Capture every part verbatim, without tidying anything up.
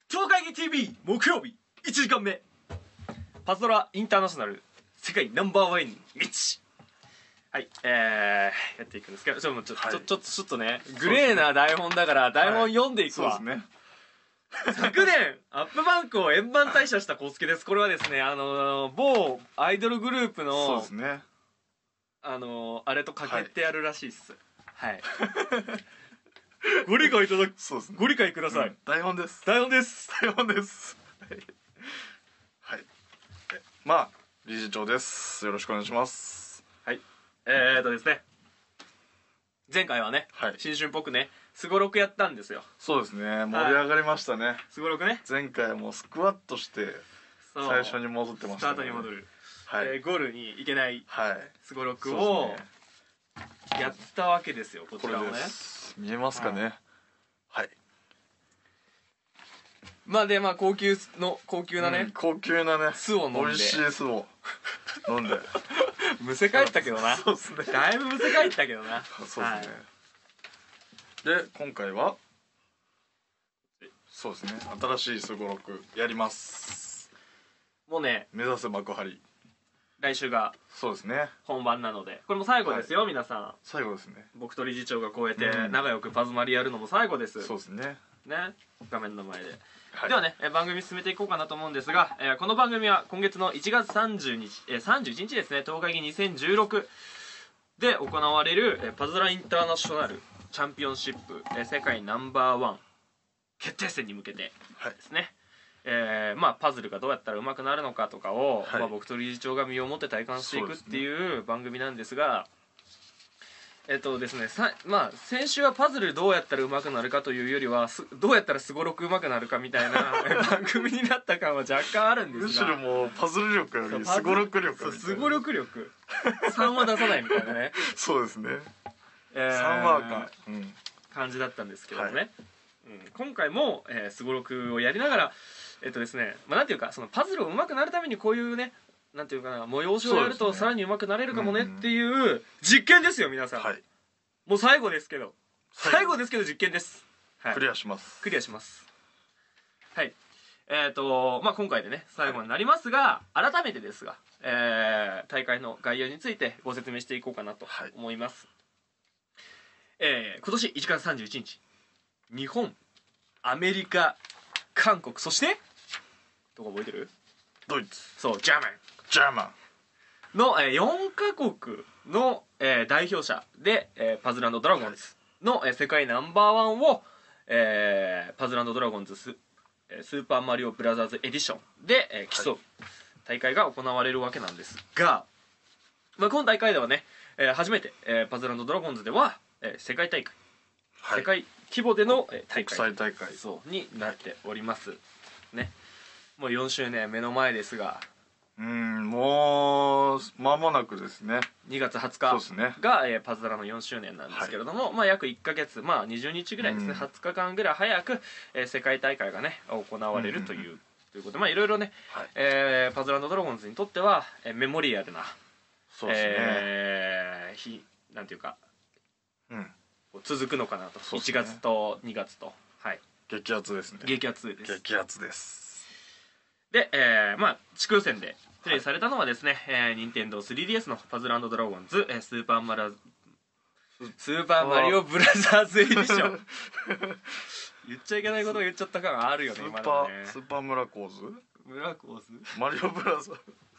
東海議 ティーブイ 木曜日いちじかんめ、パズドラインターナショナル世界ナンバーワンへの道。はい、えー、やっていくんですけど、ちょっとちょっと、はい、ちょちょっとちょっとね、グレーな台本だから台本読んでいくわ。 そうですね。 昨年アップバンクを円盤退社したコスケです。これはですね、あのー、某アイドルグループの、 そうですね、 あのー、あれとかけてやるらしいっす。はい、ご理解いただく、そうですね、ご理解ください、うん、 台本です。 台本です台本ですはい、まあ理事長です。よろしくお願いします。 はい、えーとですね、前回はね、はい、新春っぽくねすごろくやったんですよ。 そうですね、盛り上がりましたね。 すごろくね、 前回はもうスクワットして最初に戻ってましたね。 スタートに戻る、 はい、 えー、ゴールに行けないすごろくはい、 をやったわけですよ。こちらをね、 見えますかね。はい、はい、 まあでまあ高級の高級なね、うん、 高級なね酢を飲んで、 美味しい酢を飲んでむせ返ったけどな。 そうですね、 だいぶむせ返ったけどな。 そうですね、はい、で今回はそうですね、新しいすごろくやります。もうね、目指せ幕張、 来週がそうですね本番なので、これも最後ですよ、はい、皆さん最後ですね。 僕と理事長がこうやって仲良くパズマリやるのも最後です、うん、 そうですね、 ね、画面の前で、はい、ではね番組進めていこうかなと思うんですが、えー、この番組は今月のいちがつさんじゅうにち、えー、さんじゅういちにちですね、東海議にせんじゅうろくで行われる、えー、パズドラインターナショナルチャンピオンシップ、えー、世界ナンバーワン決定戦に向けてですね、はい、えーまあ、パズルがどうやったら上手くなるのかとかを、はい、まあ、僕と理事長が身をもって体感していくっていう番組なんですが、えっとですね、さまあ、先週はパズルどうやったら上手くなるかというよりはどうやったらすごろく上手くなるかみたいな番組になった感は若干あるんですが、 むしろもうパズル力よりすごろく力、 そうすごろく力さんは出さないみたいなねそうですね、 えー、 さんはか、うん、 感じだったんですけどもね、 はい、 うん、今回もすごろくをやりながら、えっとですね、まあ、なんていうかそのパズルを上手くなるためにこういうね、なんていうかな、催しをやるとさらに上手くなれるかもねっていう実験ですよ皆さん、はい、もう最後ですけど最後ですけど実験です、 はい、クリアしますクリアします。はい、えーとまあ今回でね最後になりますが、改めてですが、えー、大会の概要についてご説明していこうかなと思います、はい、えー、今年いちがつさんじゅういちにち、日本、アメリカ、韓国、そしてどこ覚えてる？ ドイツ。 そう、ジャーマンジャーマンの、えー、よんかこくの、えー、代表者で、えー、パズル&ドラゴンズの、えー、世界ナンバーワンを、えー、パズル&ドラゴンズス、えー、スーパーマリオブラザーズエディションで、えー、競う大会が行われるわけなんですが、まあ、今大会ではね、えー、初めて、えー、パズル&ドラゴンズでは、えー、世界大会、はい、世界規模での、えー、大会、 国際大会そうになっておりますね。もうよんしゅうねん目の前ですが、 うん、もう間もなくですね。 にがつはつかが、ね、えー、パズドラのよんしゅうねんなんですけれども、はい、まあ約いっかげつ、まあにじゅうにちぐらいですね、うん、はつかかんぐらい早く、えー、世界大会がね行われるという、うんうんうん、ということで、まあいろいろね、はい、えー、パズドラ&ドラゴンズにとっては、えー、メモリアルな、 そうですね、 えー、ひなんていうか、 うん、 続くのかなと、ね、いちがつとにがつと、はい、 激アツですね。 激アツです。 激アツです。 で、えー、まあ地区予選でプレイされたのはですね、はい、えー、ニンテンドースリーディーエス のパズル&ドラゴンズ、えー、スーパーマラスーパーマリオブラザーズエディション言っちゃいけないことを言っちゃった感あるよね、今のね。 スーパームラコーズムラコーズマリオブラザー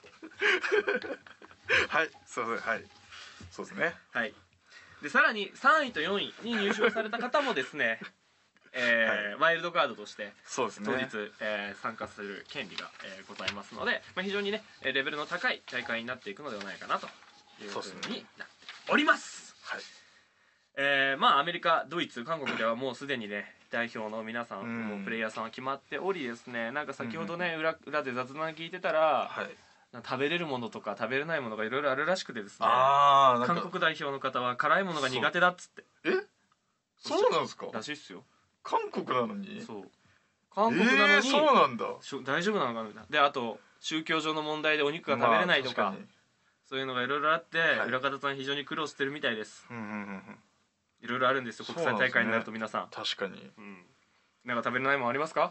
はい、すいません、はい、そうですね。 はい。でさらにさんいとよんいに入賞された方もですねえーはい、ワイルドカードとしてそうです、ね、 当日、えー、参加する権利が、えー、ございますので、まあ、非常にねレベルの高い大会になっていくのではないかなというふうになっております。はい、えー、まあアメリカ、ドイツ、韓国ではもうすでにね代表の皆さん、うん、もうプレイヤーさんは決まっておりですね、なんか先ほどね、うん、裏, 裏で雑談聞いてたら、はい、食べれるものとか食べれないものがいろいろあるらしくてですね、あー、なんか韓国代表の方は辛いものが苦手だっつって。 え、そうなんですからしいっすよ。 韓国なのに。 そう、韓国なのに、 えー、そうなんだ。 大丈夫なのかな。で、あと宗教上の問題でお肉が食べれないとか、まあ、そういうのがいろいろあって、はい、裏方さん非常に苦労してるみたいです。いろいろあるんですよ、国際大会になると皆さん。 確かに、 うん、なんか食べれないもんありますか？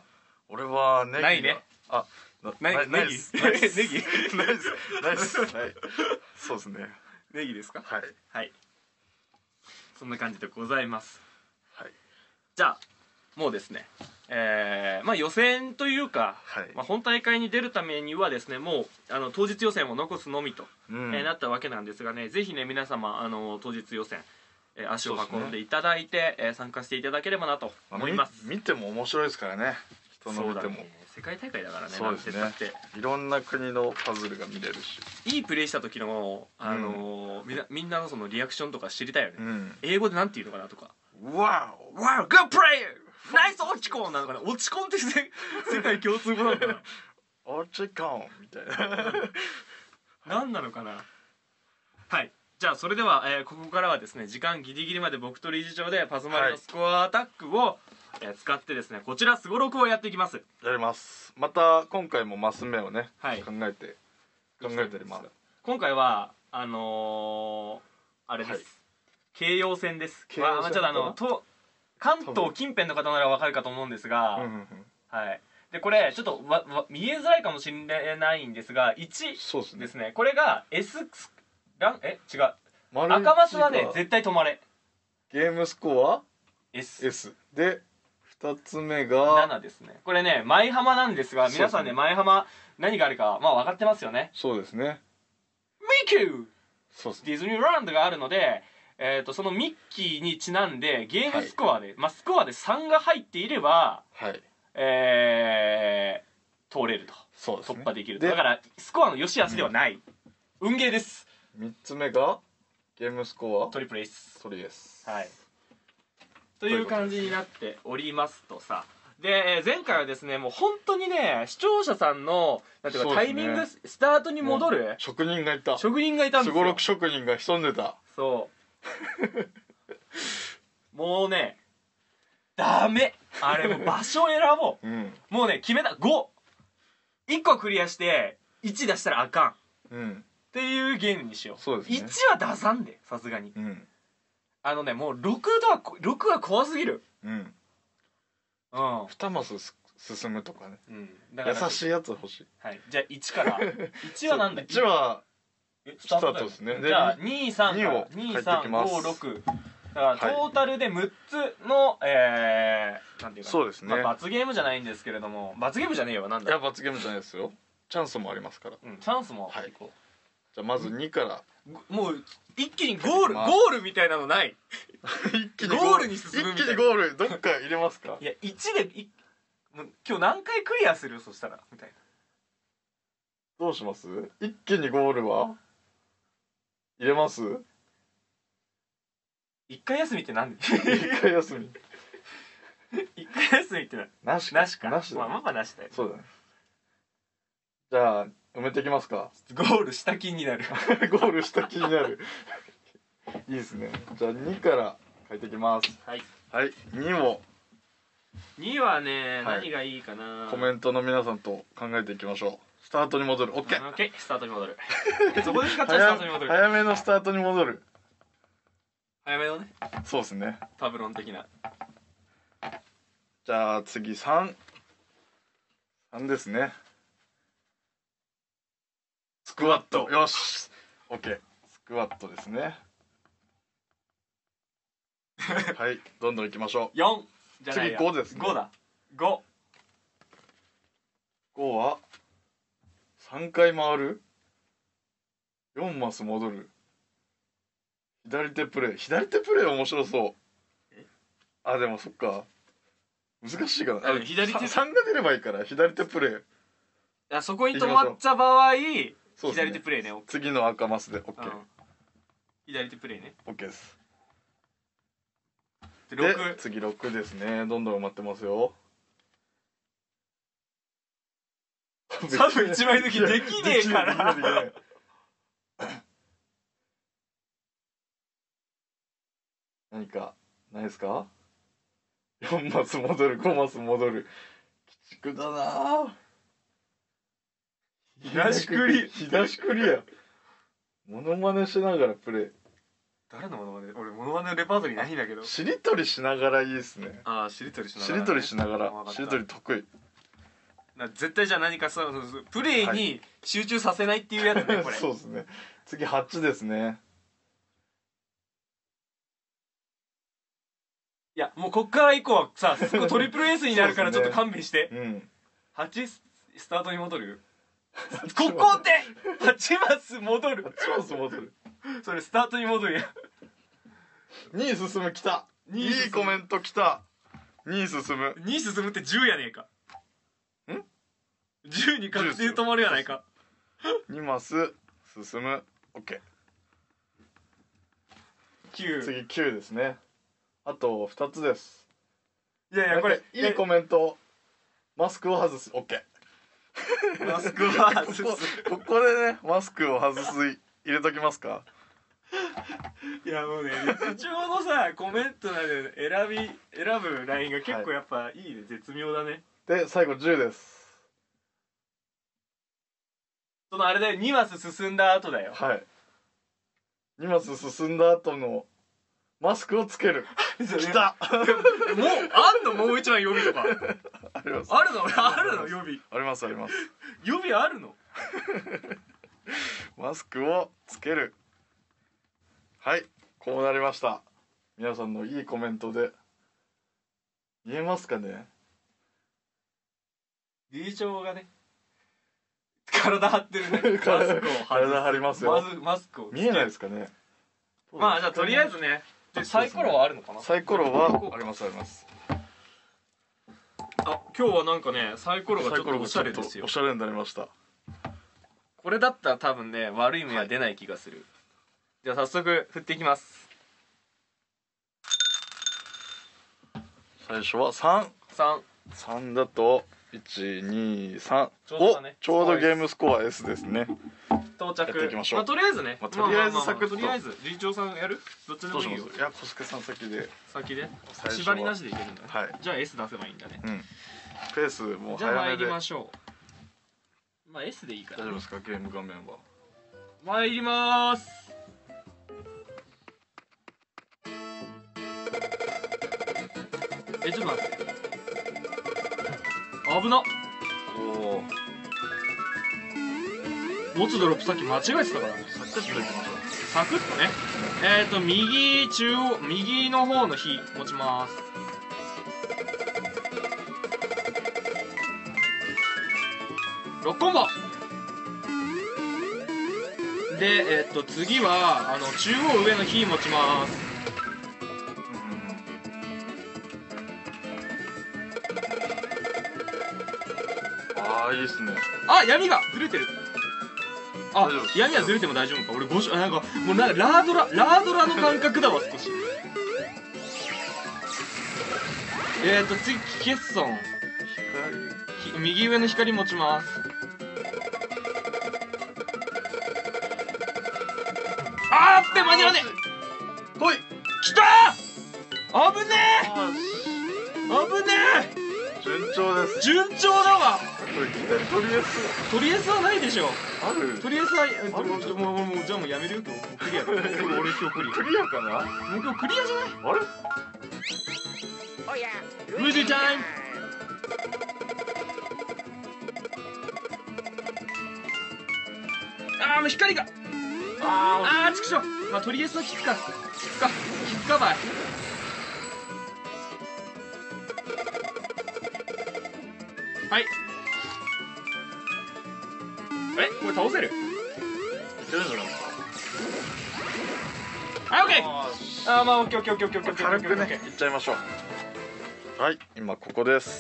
俺はネギがないね。 あななネギないっすネギないっすないっすはいそうですね。 ネギですか？ はいはい、そんな感じでございます。 はいじゃあもうですね、えー、まあ予選というか、 はいまあ、本大会に出るためにはですね、もうあの当日予選を残すのみと、 うんえーなったわけなんですがね、ぜひね皆様あの当日予選、えー足を運んでいただいて、えー参加していただければなと思います。 見ても面白いですからね。人の見ても、 そうだね、世界大会だからね。 そうですね、 なんて言ったっていろんな国のパズルが見れるし、 いいプレイした時の、あのーみんなみんなのそのリアクションとか知りたいよね、 うん、 英語でなんて言うのかなとか、 わおわお、グッドプレイナイス落ちコンなのかな、落ちコンってせ世界共通語なのかなオチコンみたいな何なのかな。はい、じゃあそれでは、えーここからはですね、時間ギリギリまで僕と理事長でパズマリのスコアアタックを、えー使ってですね、こちらすごろくをやっていきます。 やります。また今回もマス目をね、 はい考えて考えております。 今回はあのー、あれです、 はい京葉線です。 京葉線まあ、まあちょっとあのと関東近辺の方ならわかるかと思うんですが、 うんうんうん、 はいでこれちょっとわわ見えづらいかもしれないんですが、いちそうですね。 ですね、これが S ランえ違う丸赤マスはね一が絶対止まれ、 ゲームスコア S S でふたつめがななですね。これね舞浜なんですが、皆さんね舞浜何があるかまあ分かってますよね。 そうですね。 ミッキーそうですね。 ディズニーランドがあるので、えー、とそのミッキーにちなんでゲームスコアで、まあ、スコアでさんが入っていれば、 はい。 えー、通れると、 そうですね。 突破できると。 でだからスコアの良し悪しではない、運ゲーです。 みっつめがゲームスコアトリプルエース、 トリエス。 はい、という感じになっておりますとさ。で、えー前回はですねもう本当にね視聴者さんのなんていうか、 そうですねタイミングスタートに戻る職人がいた。 職人がいたんですよ。 すごろく職人が潜んでた。 そうもうねダメあれもう場所選ぼううん。 もうね決めたごいっこクリアしていち出したらあかんうん。 っていうゲームにしよう。 そうですね。 いちは出さんで、さすがに。 うん。 あのねもうろくとはろくは怖すぎる。 うん。 うんにマスす進むとかね。 うんだから優しいやつ欲しい。 はい、じゃあいちからいちはなんだいちはえススタータートトですね。 じゃあにさんからにをに書いていきますさんごろくだからトはいータルでむっつの、えー、なんていうかなそうですね。 まあ、罰ゲームじゃないんですけれども、罰ゲームじゃねえよなんだいや罰ゲームじゃないですよ。チャンスもありますから。 うん、チャンスもはいこじゃあまずにからうもう一気にゴールゴールみたいなのない一気ゴールに進むみたいな一気にゴールどっか入れますか。 いやいちでいもう今日何回クリアするそしたらみたいな。 どうします？一気にゴールは入れます？ 一回休みって何一回休み。 一回休みって何なしなしかなしだね。 まあまあまあなしだよ。 そうだね。じゃあ埋めていきますか。 ゴールした気になるゴールした気になる。いいですね。じゃあにから書いていきます。 はいはい。にをにはね、 はい何がいいかな。 コメントの皆さんと考えていきましょう。スタートに戻る。オッケー。 オッケースタートに戻るそこで使っちゃうスタートに戻る早めのスタートに戻る。 早めのねそうですね。 パブロン的な。 じゃあ次さん。さんですね。スクワット。よし。オッケー。スクワットですね。はい。どんどん行きましょう。 よんじゃないや次ごですねごだごごはさんかい回る。よんマス戻る。左手プレイ。左手プレイ面白そう。あ、でもそっか。難しいかな。 あ左手さんが出ればいいから左手プレイ。 いやそこに止まった場合そうですね左手プレイね。オッケ次の赤マスで OK。 ーうん左手プレイね。 OK です。 ででろく次ろくですね。どんどん埋まってますよ。 サブいちまい抜きできねえからできないできない何かないですか。よんマス戻る、ごマス戻る。鬼畜だなぁ。 東クリ東クリア。モノマネしながらプレイ。 誰のモノマネ？俺モノマネのレパートリーないんだけど。 しりとりしながらいいですね。 ああしりとりしながら、ね、 しりとりしながらわかったしりとり得意。 な絶対じゃあ何かそうそうそうプレイに集中させないっていうやつね、これ。 そうですね。次はちですね。 いやもうこっから以降はさトリプルエースになるからちょっと勘弁して。 うん。 はちスタートに戻る。ここではちマス戻る。 はちマス戻る。 それスタートに戻るやん。 に進む。来た。 にいいコメント来た。に進む。 に進むってじゅうやねえか。 んじゅうに確定止まるやないか。 にマス進む。 OK。 きゅう。 次きゅうですね。あとふたつです。 いやいやこれいいコメント。マスクを外す。 OK。 マスクを外す。 ここここでねマスクを外す入れときますか。 いやもうねちょうどさコメントなんで選び選ぶラインが結構やっぱいいね、絶妙だね。 で最後じゅうです。 そのあれだよ、にマス進んだ後だよ。 はい。にマス進んだ後のマスクをつける。きた。 もうあんの、もう一枚予備とかあります。 あるの。俺あるの予備。 ありますあります。 予備あるの。 マスクをつける。はい、こうなりました。皆さんのいいコメントで見えますかね。 理事長がね体張ってるね。マスクを体張りますよ。 まずマスクを見えないですかね。 まあじゃあとりあえずね。でサイコロはあるのかな。 サイコロはありますあります。 あ、今日はなんかねサイコロがちょっとおしゃれですよ。 おしゃれになりました。 これだったら多分ね悪い目は出ない気がする、はい、じゃあ早速振っていきます。 最初はさん。 さん。 さんだといちにさん。 ちょうどだね。 お、ちょうどゲームスコア エス ですね。 到着。 やっていきましょう。 まあとりあえずね。 まあとりあえずサクッと。 とりあえず理事長さんやる？どっちでもいいよ。 いや小助さん先で。 先で。縛りなしでいけるんだね。 はい。 じゃあ エス 出せばいいんだね。 うん。ペースもう早めで。 じゃあ参りましょう。まあ エス でいいから。 大丈夫ですかゲーム画面は。 参りまーす。え、ちょっと待って。危なっ。 おお。 持つドロップさっき間違えてたからね。 サクッといきましょう。 サクッとね。えっと右中央右の方の火持ちます。ろっコンボで、えっと次はあの中央上の火持ちます。 ああいいっすね。 あ、闇がずれてる。あ、闇はずれても大丈夫か。俺ごしなんかもうなんかラードララードラの感覚だわ少し。えっと次ケッソン右上の光持ちます。あーっべ間に合わねえ。来い。来たー。危ねえ。危ねえ。 順調です。 順調だわ。 これとりあえずとりあえずはないでしょ。 ある。 とりあえずはもうもうもうじゃあもうやめるよ今日クリア。俺今日クリア。 クリアかな。 もう今日クリアじゃない。 あれ。 ルージータイム。ああもう光が。ああちくしょう。まあとりあえずはきつかきつかきつかばい。はい。えこれ倒せる？ いけるんじゃないですか。 はいオッケー。あーまあオッケーオッケーオッケーオッケーオッケー。 軽くねいっちゃいましょう。はい今ここです。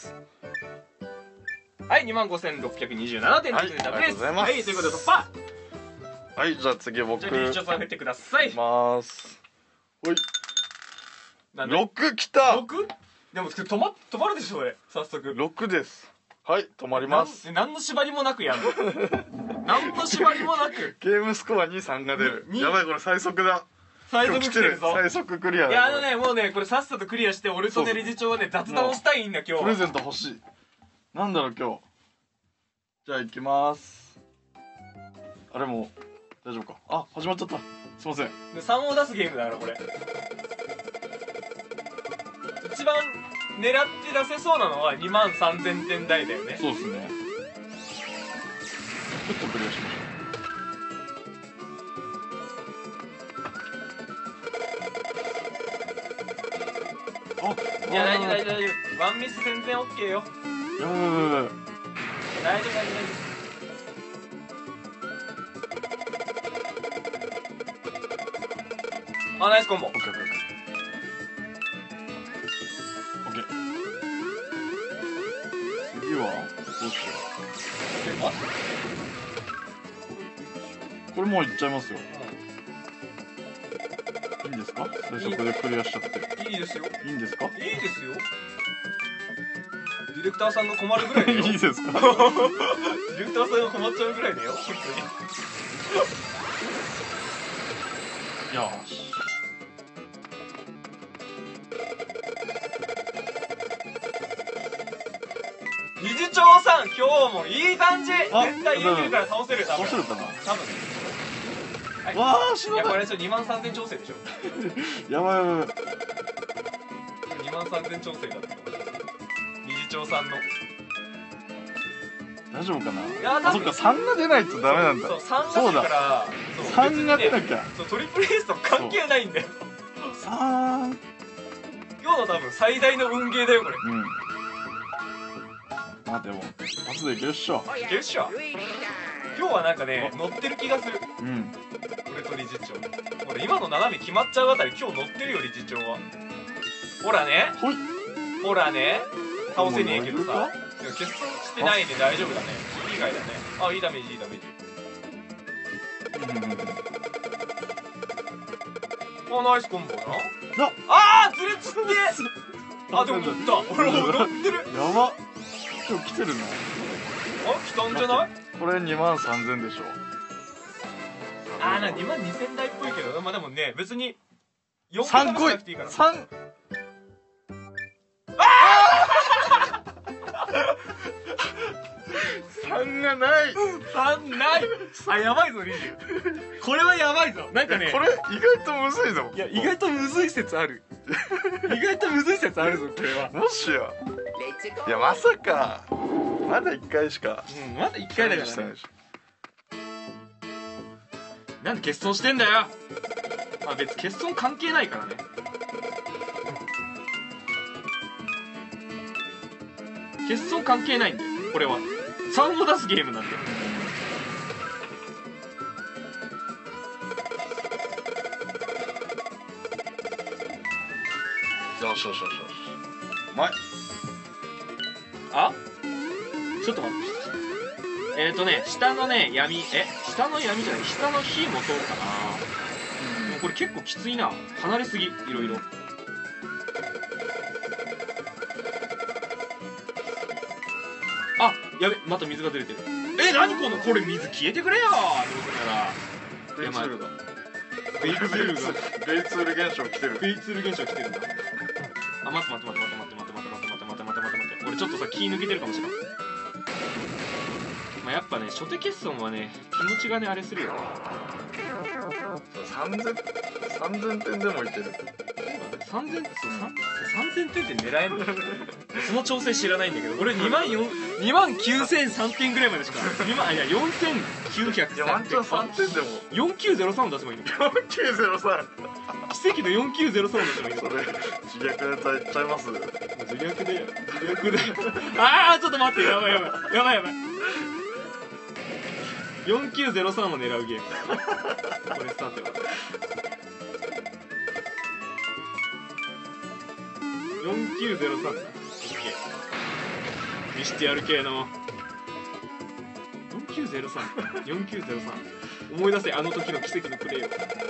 はいにまんごせんろっぴゃくにじゅうななてんです。 はいありがとうございます。 はいということで突破。 はいじゃあ次僕。 じゃあリーチョさん振ってください。 ます。ほい。 なんでろくきた。 ろく？でも止ま止まるでしょ俺早速。 ろくです。はい止まります。 何の縛りもなくやんの。何の縛りもなく。 ゲームスコアにさんが出る。やばいこれ最速だ。 最速来てるぞ。 最速クリアだ。 いやあのねもうねこれさっさとクリアして俺とね理事長はね雑談をしたいんだ今日。 プレゼント欲しい。なんだろう今日。じゃあ行きます。あれも大丈夫か。あ始まっちゃった。すいません。 さんを出すゲームだからこれ。一番狙って出せそうなのはにまんさんぜんてん台だよね。 そうですね。ちょっとクリアしましょう。あ、 いや大丈夫大丈夫大丈夫、ワンミス全然 OK よ。 やばいやばいやばい。 大丈夫大丈夫大丈夫。あ、ナイスコンボ。 オッケーオッケーオッケー。次はどうしよあ、 う。これもういっちゃいますよ。いいんですか？最初これでクリアしちゃって。 いいですよ。 いいんですか？ いいですよ。ディレクターさんが困るぐらいだよ。 いいですか？ ディレクターさんが困っちゃうぐらいだよ。普通に。 よし。 理事長さん、今日もいい感じ。絶対言えてるから倒せる。多分倒せるかな。 多分。はい、 わあ、死ないや、こない。 れちょっとにまんさんぜん調整でしょ。 やばいやばいやばい。 にまんさんぜん調整だった。理事長さんの。 大丈夫かな。 いや、 あ、そっか、さんが出ないとダメなんだ。 そう、さんが出るからそうさんが出なきゃ。 そう、トリプルエースと関係ないんだよ。 さん。 今日の多分最大の運ゲーだよ、これ。 うん。まあでも一発でいけるっしょ。 いけるっしょ。今日はなんかね、乗ってる気がする。 うん。 俺と理事長。俺今の斜め決まっちゃうあたり今日乗ってるよ、理事長は。ほらね。 ほい。 ほらね。倒せねえけどさ。でも欠損してないんで大丈夫だね。いい以外だね。あ、いいダメージ、いいダメージ。あ、ナイスコンボな。あー、ずれつってあ、でも乗った。俺も乗ってる。 やば。今日来てるな。 あ、来たんじゃない？ これにまんさんぜんでしょ。 あー、なにまんにせん台っぽいけど、まあでもね、別によんさん来い。さん。さんがない。 さんない。あ、やばいぞリジ。これはやばいぞ。なんかね、 これ意外とむずいぞ。 いや、意外とむずい説ある。意外とむずい説あるぞ、これは。 もしや。いや、まさか。まだいっかいしか。 うん、まだいっかいだからね。なんで欠損してんだよ。まあ別に欠損関係ないからね。欠損関係ないんだよ、これは。さんを出すゲームなんだよ。 よしよしよしよし。うまい。 あ、ちょっと待って。えっ、ー、とね、下のね、闇、え、下の闇じゃない、下の火も通るかな。うん、もうこれ結構きついな。離れすぎ、いろいろ。あ、やべ、また水が出れてる。え、何この、これ水消えてくれよ。どうせなら。 ベイツールだ。 ベイツールが。 ベイツール現象来てる。 ベイツール現象来てるんだ。あ、待って待って待って待って待って待って待って待って待って待って待って。俺ちょっとさ、気抜けてるかもしれない。まあやっぱね、初手欠損はね、気持ちがね、あれするよね。 さんぜん、さんぜんてんでもいける。 さんぜん、そう、さんぜんてんって狙えんの？その調整知らないんだけど、俺にまんよん、にまんきゅうせんさんてんぐらいまでしか、にまん、あ、いや、よんせんきゅうひゃくいや、ワンチャンさんてんでも。 よんきゅうゼロさんを出せばいいの。 よんきゅうゼロさん。 奇跡のよんきゅうゼロさんを出せばいいの。 それ、自虐ネタ言っちゃいます。 自虐で、自虐で。あー、ちょっと待って、やばいやばい。やばいやばい。よんきゅうゼロさんを狙うゲーム。これさては。よんきゅうゼロさんだ。見してやる系の。よんきゅうゼロさん。よんきゅうゼロさん。思い出せ、あの時の奇跡のプレーを。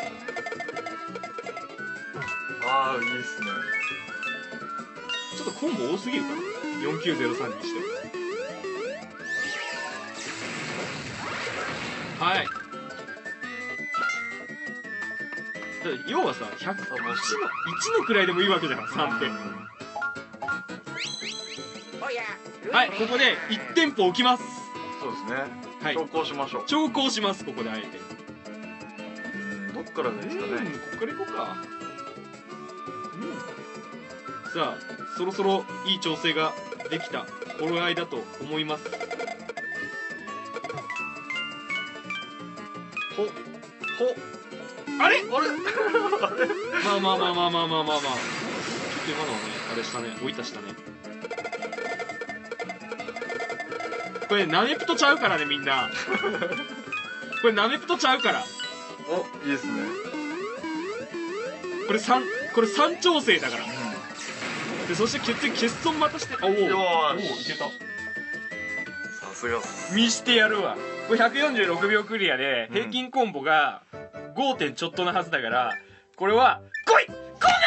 ああ、いいっすね。 ちょっとコンボ多すぎるかな。よんきゅうゼロさんにしても。はい。だから要はさ、ひゃく、いちの、いちの位でもいいわけじゃん、さんって。はい、ここでいち店舗置きます。 そうですね。 はい。 調校しましょう。 調校します、ここであえて。 うん、どっからですかね。 うん、ここから行こうか。うん。さあ、 そろそろいい調整ができた頃合いだと思います。ほほあれあれまあまあまあまあまあまあまあまあまあちょっと今のはねあれしたね、置いたしたね。これナメプトちゃうからねみんなこれナメプトちゃうから。 お、いいですね。 これ三これ三調整だから。でそして血液欠損またして、おお、おおいけた。 さすがっす。 見してやるわ。これひゃくよんじゅうろくびょうクリアで平均コンボがごてんちょっとなはずだから、これは来い来ない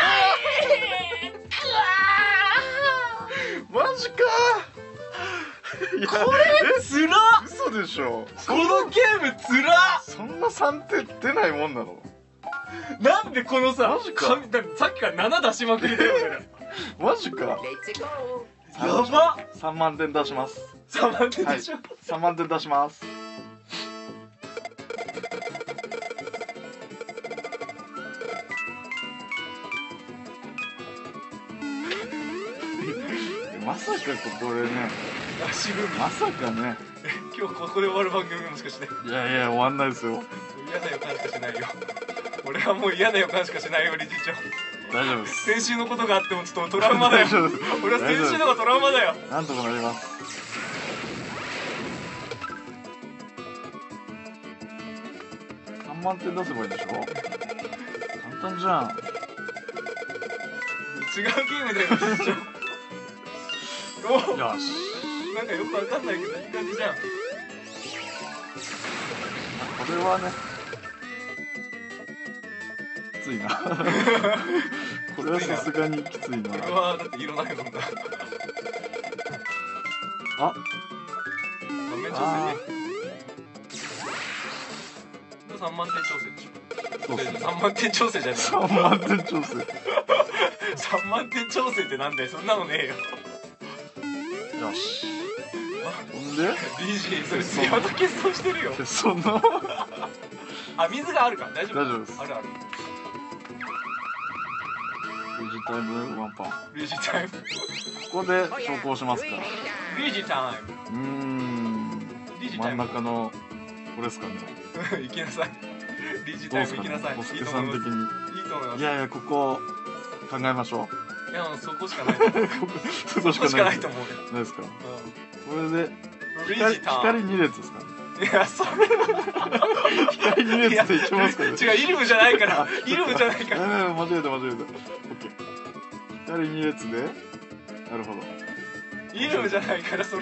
マジかー。 これつらっ。 嘘でしょ。 このゲームつらっ。 そんなさんてん出ないもんなの？ なんでこのさマジか。 だってさっきからなな出しまくりだよ俺らマジか。 やばっ。 さんまんてん出します。 さんまんてんでしょ、 はい、さんまんてん出します。まさかこれね、 足踏みまさかね今日ここで終わる番組もしかして。 いやいや終わんないですよ。 嫌な予感しかしないよ俺はもう嫌な予感しかしないよ理事長。 大丈夫です。 先週のことがあってもちょっとトラウマだよ大丈夫です。 俺は先週のがトラウマだよ。 なんとかなります。さんまんてん出せばいいでしょ。簡単じゃん。 違うゲームだよ理事長およし。 なんかよくわかんないけどいい感じじゃん。 これはねきついなこれはさすがにきついな。 これはだって色ないもんだあ、 盤面調整ね。さんまんてん調整でしょ。 そうっすね。 さんまんてん調整じゃないさんまんてん調整さんまんてん調整ってなんだよ。そんなのねえよ。 よし。ほんでディージェー それツヤと欠損してるよ。 欠損のあ、水があるから大丈夫。 大丈夫です。 あるある。 リージタイムワンパン。 リージタイム。 ここで昇降しますから。 リージタイうーん。 リージタイム真ん中のこれですかね。 ム行きなさい。リージタイどうですかね。 ム行きなさい。 コスケいいと思います。 さん的に。 いいと思います。 いやいやここ考えましょいや、そこしかないと思う。 う。そこそこしかないと思うよ。 ないですか。これでリー光ジタイム。 光に列ですかね。 いや、それ光に列でいきますかね。 違う、イルムじゃないからイルムじゃないからやばいやばい間違えた間違えた。オッケー。光に列で。なるほど。 イルムじゃないからそれ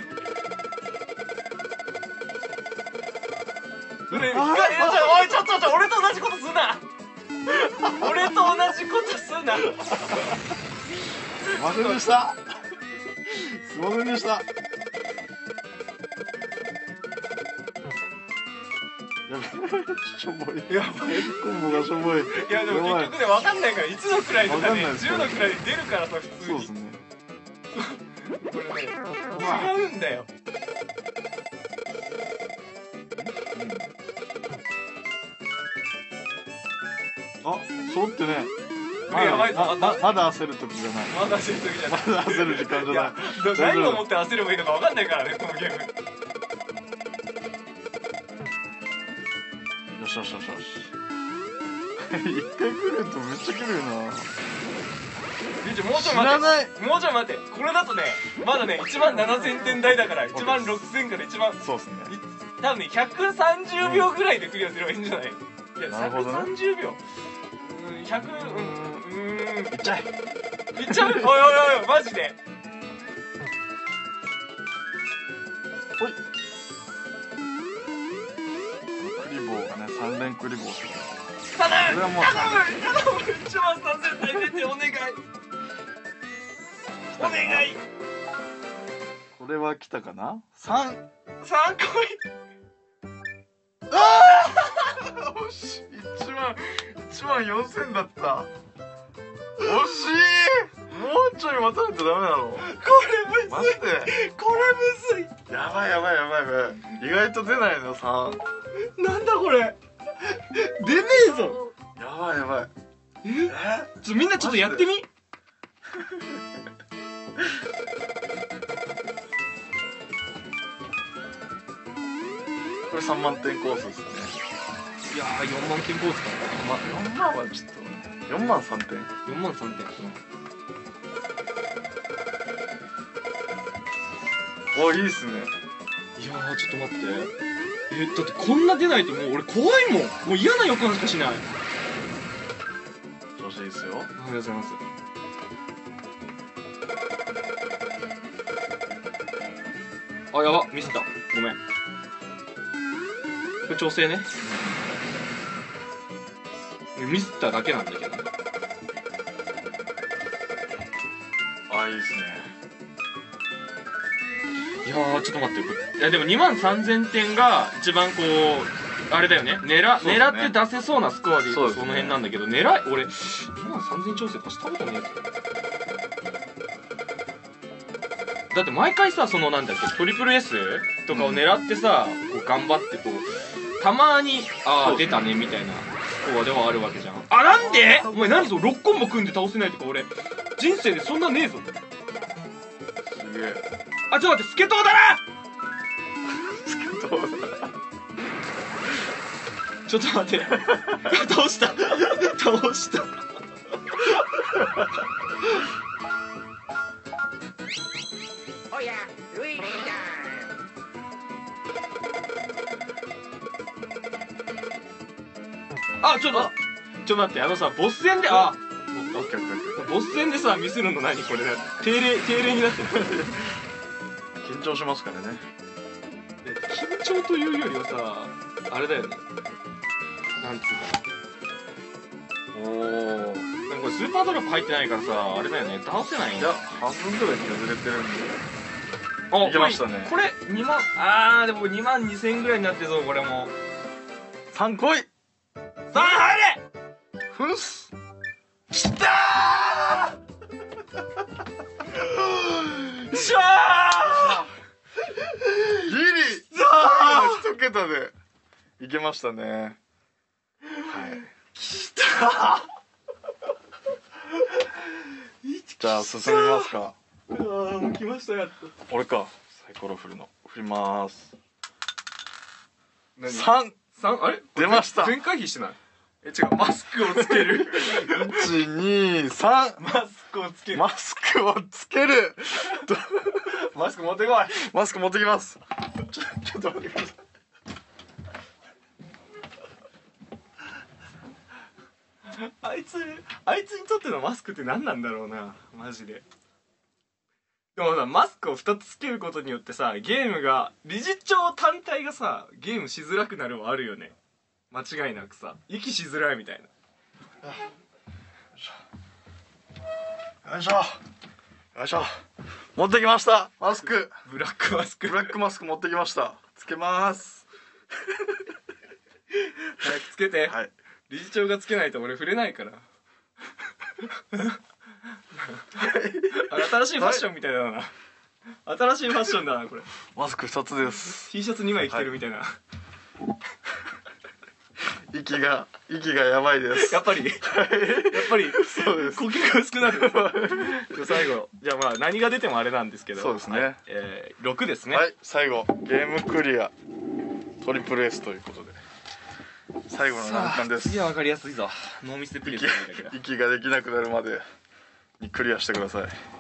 それ光いやちょおいちょっとちょ俺と同じことすな俺と同じことすな。 すいませんでしたすいませんでした。やべしょぼい。 やばい。 コンボがしょぼい。 いやでも結局ね分かんないからいちの位とかねわかんないですじゅうの位で出るからさ普通に。 そうですね。 これね違うんだよ。 あ、揃ってね。まやばいぞだままだ焦る時じゃない。 まだ焦る時じゃない。 まだ焦る時間じゃない。 いや何をもって焦ればいいのか分かんないからねこのゲーム。 よしよしよしよし。一回来るとめっちゃ来るよな。 リーチもうちょい知ら待ない。 ってもうちょい待ってこれだとねまだねいちまんななせんてん台だからいちまんろくせんからいちまんそうですね。 多分ねひゃくさんじゅうびょうぐらいでクリアすればいいんじゃない。いやなるほどねひゃくさんじゅうびょううんひゃくうんうんいっちゃえ。 いっちゃうおいおいおいマジでほい。クリボーがね三連クリボーする。 頼むこれはもう頼む頼むいちまんさんぜん台出てお願いお願い。 これは来たかな。三。 さんこいああ惜しい。一万一万四千だった。惜しい。もうちょい待たないとダメだろ。 これむずいマジで。 これむずいやばいやばいやばいやばい。意外と出ないの三。 なんだこれ出ねえぞ。 やばいやばい。 えちょみんなちょっとやってみこれさんまんてんコースですね。 いやーよんまんてんコースかな。 まあよんまんはちょっとよんまんさんてん。 よんまんさんてん。 お、いいっすね。 いやーちょっと待って、えだってこんな出ないともう俺怖いもん。もう嫌な予感しかしない。 調子いいっすよ。 ありがとうございます。あ、やば、ミスった、ごめん。これ調整ね。ミスっただけなんだけど。 あ、いいっすね。 いやーちょっと待って、いやでもにまんさんぜんてんが一番こうあれだよね、狙、ね、狙って出せそうなスコアでいうとその辺なんだけど、狙い俺にまんさんぜん調整足したことねえぞ。だって毎回さ、そのなんだっけトリプル S とかを狙ってさ、こう頑張ってこうたまにああ出たねみたいなスコアではあるわけじゃん。あ、なんでお前何それろっコンボ組んで倒せないとか、俺人生でそんなねえぞ。 すげえ。 あ、ちょっと待って、スケトウだな。 スケトウだな。 ちょっと待って倒した倒したおや、ルイージだ。 あ、ちょっとちょっと待って、あのさボス戦で、あオッケーオッケーオッケー。 ボス戦でさミスるの何これ、定例定例になってる緊張しますからね。 緊張というよりはさあれだよね、なんつうかな、おお、なんかこれスーパードロップ入ってないからさあれだよね、倒せないんだ。 いや、半分ぐらい削れてるんで。 あ、 いけましたね。 これにまん、あーでもにまんにせんえんぐらいになってるぞこれも。 さんこい。 さあ入れ。 ふんす。 きたーしゃーギリさ一桁でいけましたね。はい。 きたじゃあ進みますか。 ー。ああもう来ましたやっと。 俺か。サイコロ振るの振りまーす。 何三。 三、あれ出ました。 全回避してない。え、違う、マスクをつける一二三。 マスクをつけるマスクをつける。 マスク持ってこい。 マスク持ってきます。 ちょちょっと待ってください。あいつあいつにとってのマスクって何なんだろうな、マジで。でもさ、マスクをふたつつけることによってさ、ゲームが理事長単体がさゲームしづらくなるはあるよね、間違いなくさ。息しづらいみたいな。 よいしょよいしょ。持ってきましたマスク。 ブラックマスクブラックマスク持ってきました。つけまーす。 早くつけて。 はい。 理事長がつけないと俺触れないから新しいファッションみたいだな、新しいファッションだなこれ。 マスクふたつです。 T シャツにまい着てるみたいな、 息が息がやばいです。 やっぱりやっぱりそうです。 呼吸が薄くなるじゃあ最後、じゃあまあ何が出てもあれなんですけど、 そうですね、 はい、えー、ろくですね。 はい、最後ゲームクリアトリプル S ということで最後の難関です。 次は分かりやすいぞ。ノーミスでクリアしてるんだけど息ができなくなるまでにクリアしてください。